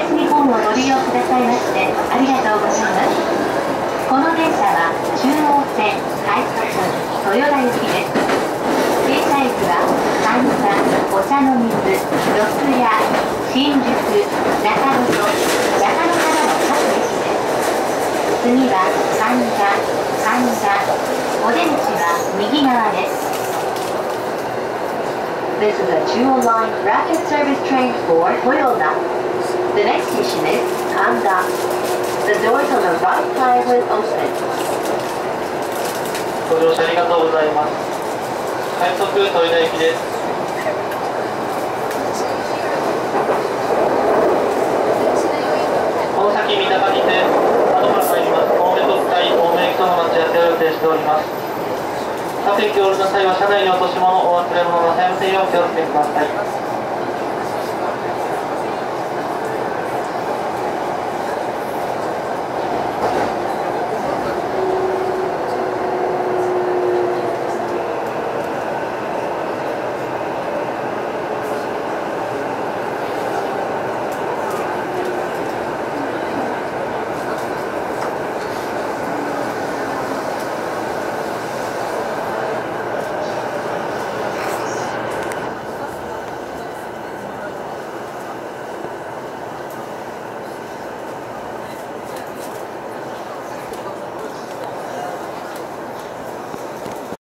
東日本をご利用くださいましてありがとうございます。この電車は中央線快速豊田行きです。停車駅は神田、お茶の水、四谷、新宿、中野と中野からの各駅です。次は神田、お出口は右側です。This is a Jewel Line rapid service train for Toyoda. The next station is Kanda. The doors on the right side will open. ご乗車ありがとうございます。快速豊田行きです。この先三鷹にて後から参ります青梅特快青梅駅との待ち合わせを予定しております。各駅を降りの際は車内に落とし物お忘れ物なさいませんようお気をつけください。